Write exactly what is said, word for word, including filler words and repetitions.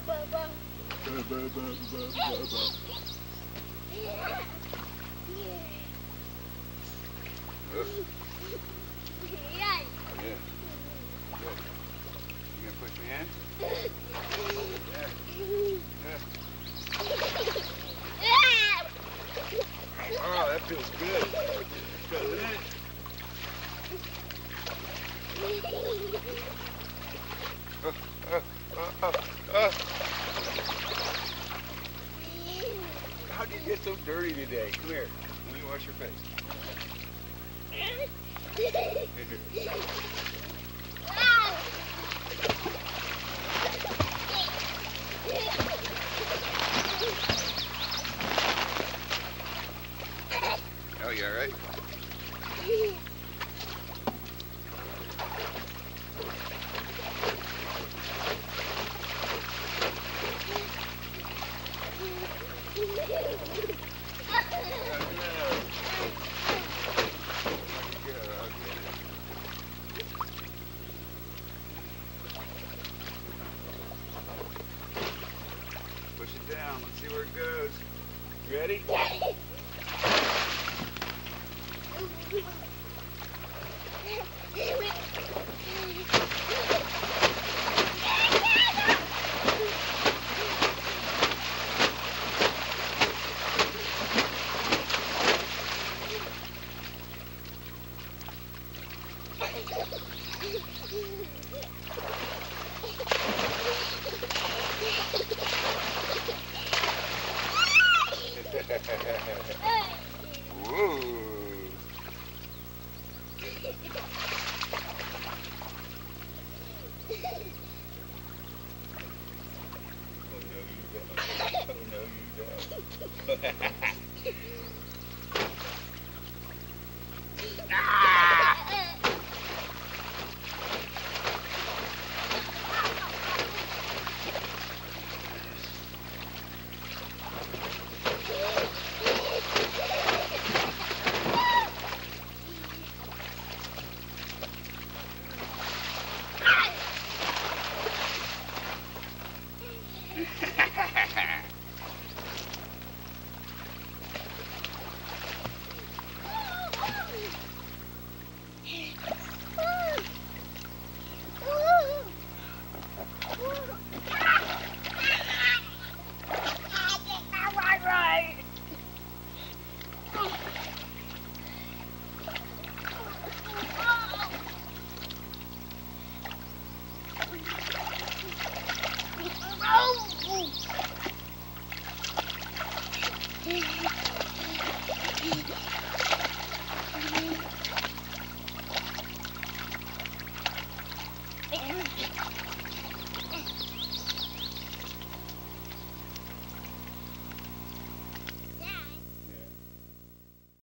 You gonna push me in? Yeah. Yeah. Oh, that feels good. Doesn't it? Uh, uh, uh, uh, uh. How'd you get so dirty today? Come here. Let me wash your face. Oh, you all right? Push it down. Let's see where it goes. You ready? Whoa.